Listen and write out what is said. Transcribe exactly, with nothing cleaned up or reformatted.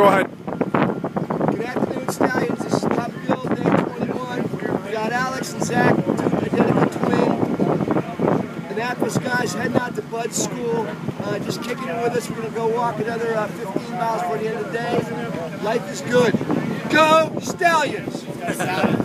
Go ahead. Good afternoon, Stallions. This is Top Dill, day twenty-one. We got Alex and Zach, two identical twin. The Natl guys heading out to Bud's school. Uh, just kicking it with us. We're going to go walk another uh, fifteen miles for the end of the day. Life is good. Go Stallions!